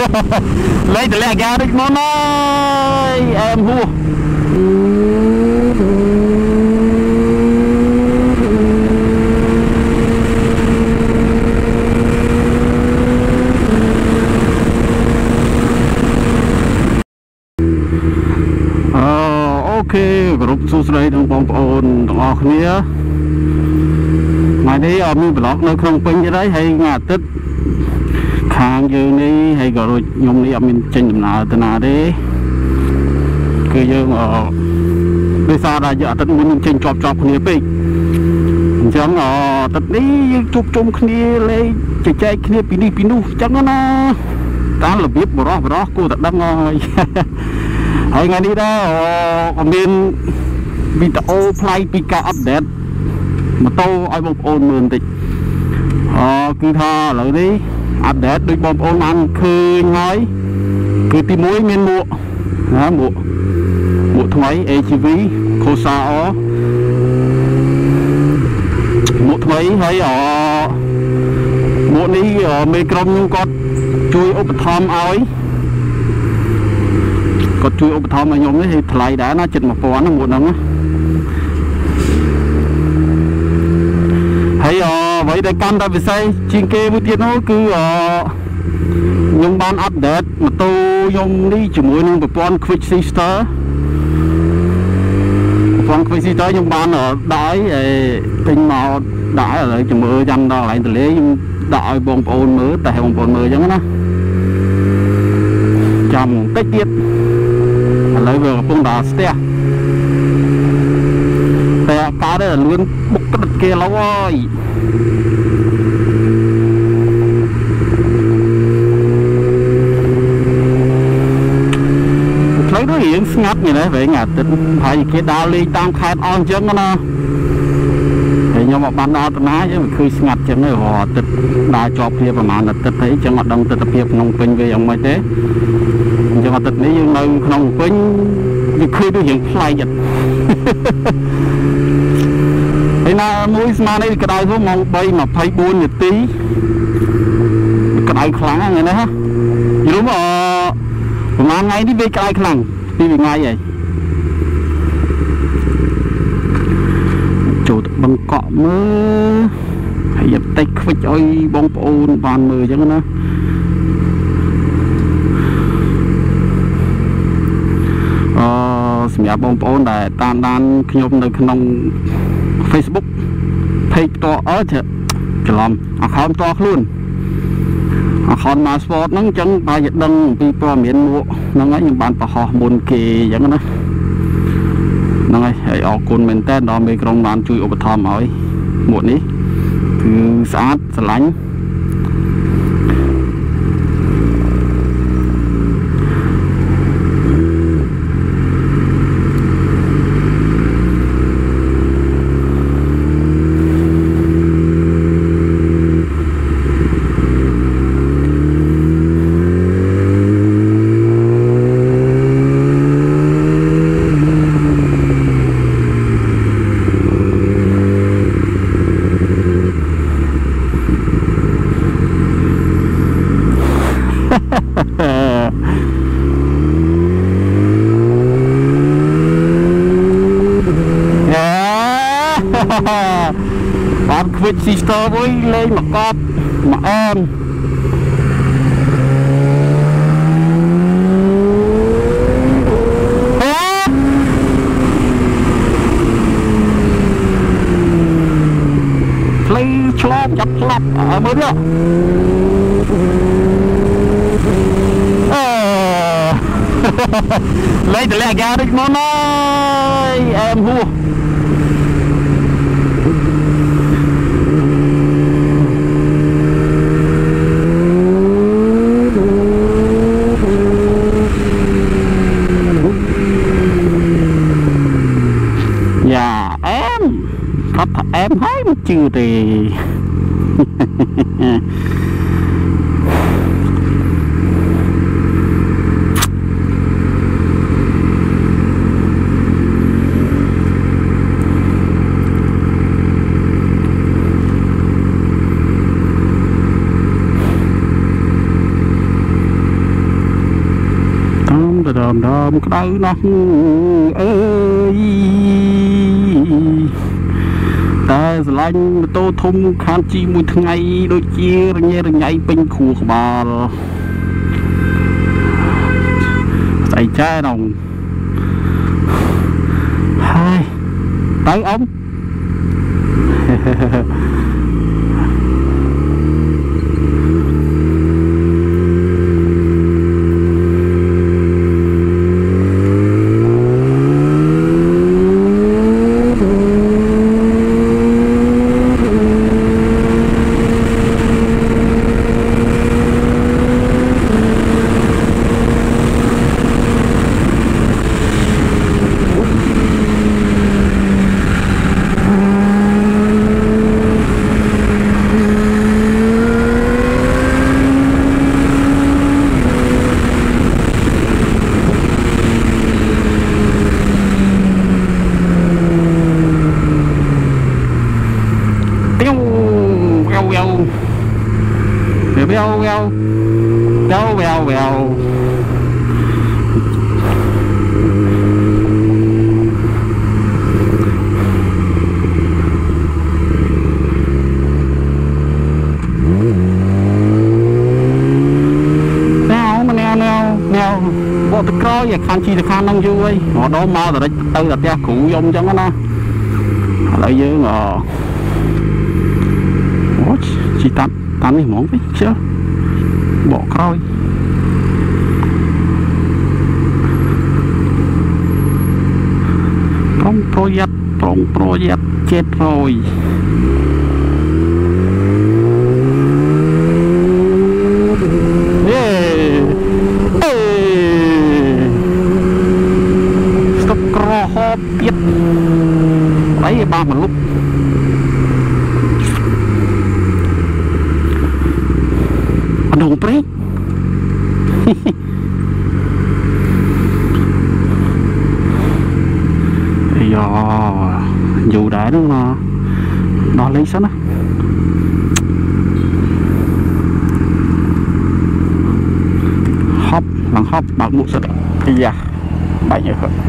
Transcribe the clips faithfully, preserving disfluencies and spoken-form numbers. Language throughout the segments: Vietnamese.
lấy từ lẹ ra đấy món ơi em hua ok group số đây đang bom ồn đỏ kia ngày đấy ở mi blog nơi không pin như đấy hay ngả tích khang như này hay gọi rồi nhung đi ở mình trên nào từ nào đấy cứ dương ở bây giờ là giờ tận muốn trên chọc chọc kia bị chẳng ở tận đấy chụp chung kia lấy chạy chạy kia pin đi pin đu chẳng nó ta là biết bỏ đó bỏ đó cô thật đang ngồi hồi ngày đi đó còn bên video play pika update mà tôi ai bom ôn mượn tịch ờ cứ tha lại đi update đôi bom ôn ăn khơi nói cứ tìm muối miên mụa đó mụa mụa thoái a giê vê khô sa ó mụa thoái hay ở mụa ní ở mê crom nhưng con chui ốp thom áo có chui ốp thom mà nhóm ấy thì thay đã nó chật một vò nó muộn lắm hay ờ vậy đây cam ta về xây trên kê với tiền nó cứ ờ nhóm ban update mà tôi nhóm đi chỉ mỗi năm một con quick sister con quick sister nhóm ban ở đói tình màu đói ở chỉ mưa dăm đó lại từ lấy đợi bông ôn mưa tại bông ôn mưa giống nó chầm cách tiết lấy vừa bông đá ste te cá đây là luôn bốc cái đất kia lâu ơi lấy nó hiện ngắt như thế vậy ngạt tính phải cái đào ly tam khai on chứ nó thì nhưng mà ban đầu ná chứ khi ngặt chẳng người họ tịch đa cho kia và mà là tịch thấy chẳng hoạt động tịch tập hiệp nông pin về ông mấy thế nhưng mà tịch nếu như nơi nông pin như khi đối hiện fly giật thế là mũi mà đây cái đai của mong bay mà phải buôn nhật tí cái đai kháng người đó ha thì đúng rồi mà ngay đi về cái đai kháng đi về ngay vậy chủ bằng cọ mơ hãy dập tay với ôi bông ôn bàn mười chẳng nó ờ nhà bông ôn để tan đan nhôm nơi trong Facebook page to ở chợ chợ làm account to luôn account mà sport nó chẳng bài dịch đăng vì pro miền mua nó nói những bạn bảo họ buồn kỳ chẳng nó nó ngay hãy ở cồn mình tên đó mấy con bạn chui ốp thom hỏi muộn ý cứ sát lánh bạn quick sister với lên mà cọp mà em play chop chập lặp ở mới được lấy từ lẹ ra đấy món ơi em hua dạ em có thật em thấy một chưa thì đom đom cái đau nó ơi ta lạnh tô thum khan chi mùi thằng ngày đôi chia nghe được ngày bên khu của bà chạy trái đồng hai tới ông vèo vèo vèo vèo vèo neo mà neo neo neo bộ tự coi vậy khăn chi là khăn nông vui họ đó mau rồi đấy tư là tia cụ dùng cho nó lại dưới ngờ chỉ tắt tắt thì món đấy chứ bỏ coi trong project trong project chết rồi yeah. Hey. Stop cro hop biết lấy ba một lúc đồ break giờ dù đã đúng mà nó lấy sẵn á hop bằng hop bằng một sợi thì dạ bảy giờ không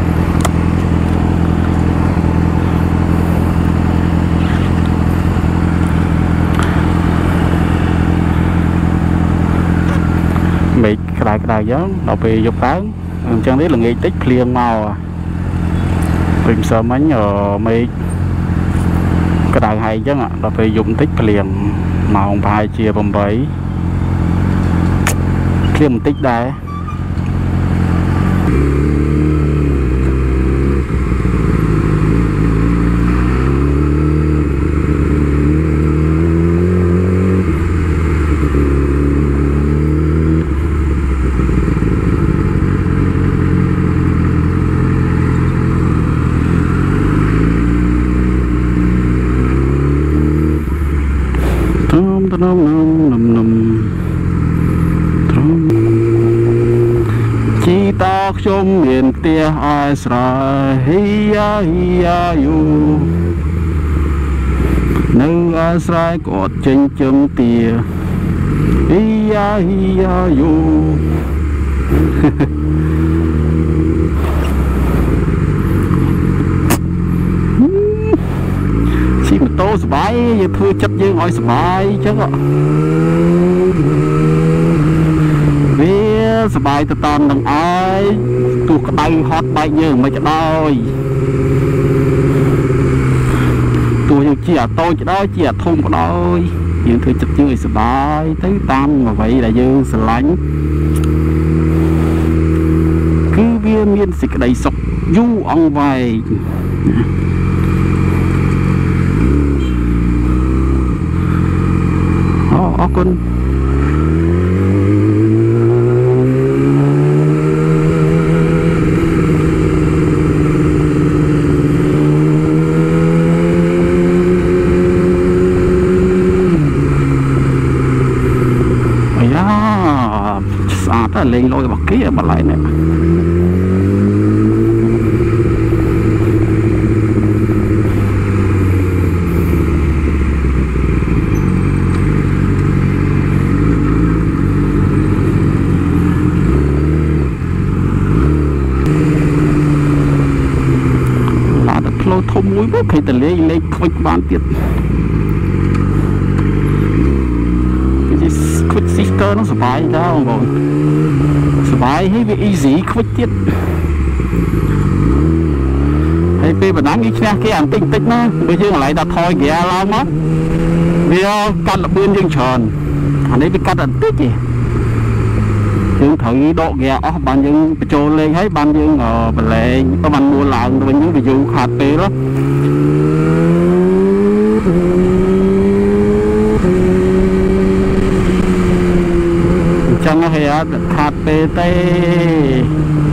bị cái đài cái đài gió đầu về dục tán chân đấy là nghĩ tích liền màu tìm sớm mấy nhờ mấy cái đài hay chứ ạ đầu về dùng tích liền màu bài chia bằng bảy liền tích đài nôm nôm nôm nôm chỉ ta trong miền tia ai sài hi ya hi ya yu nơi ai sài có chân chân tia hi ya hi ya yu tô sờ bài giờ thưa chất với ngồi sờ bài chứ ạ vì sờ bài từ toàn đằng ai tụ cái tay hot bài như mấy cái đôi tụ chỉ là tôi chỉ đó chỉ là thun của đôi nhưng thưa chất với sờ bài tới tam mà vậy là dư sờ lánh cứ viên miên xịt đầy sọc du ông vầy ó con ây da xa ta lên lôi bọc kia mà lại nè khi từ lấy lấy khôi bán tiết cái khôi sister nó sải ra không còn sải hay bị easy khôi tiết hay pe bản đáng cái cái ăn tinh tích nó bây giờ lại đặt thôi kìa lao mất vì cắt là bươn dương tròn anh ấy bị cắt ăn tích gì dương thử độ kìa ó bạn dương trôi lên thấy bạn dương ở bên lệ có bạn mua lợn rồi những ví dụ hạt pe đó chẳng hay hạt pe tây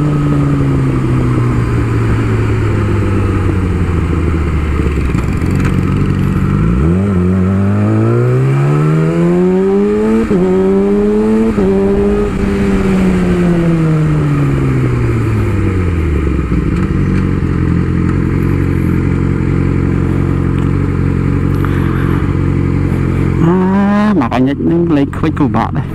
mà anh ấy lấy khuếch của bạn đây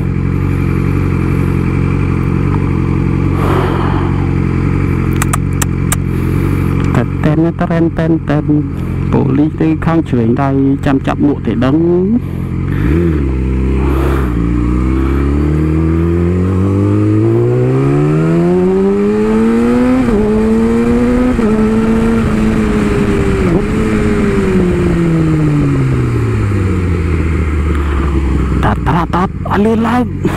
tên tên tên tên bộ lý tư khang chuyển đây chăm chậm muộn thì đấng tát tát tát anh lên lại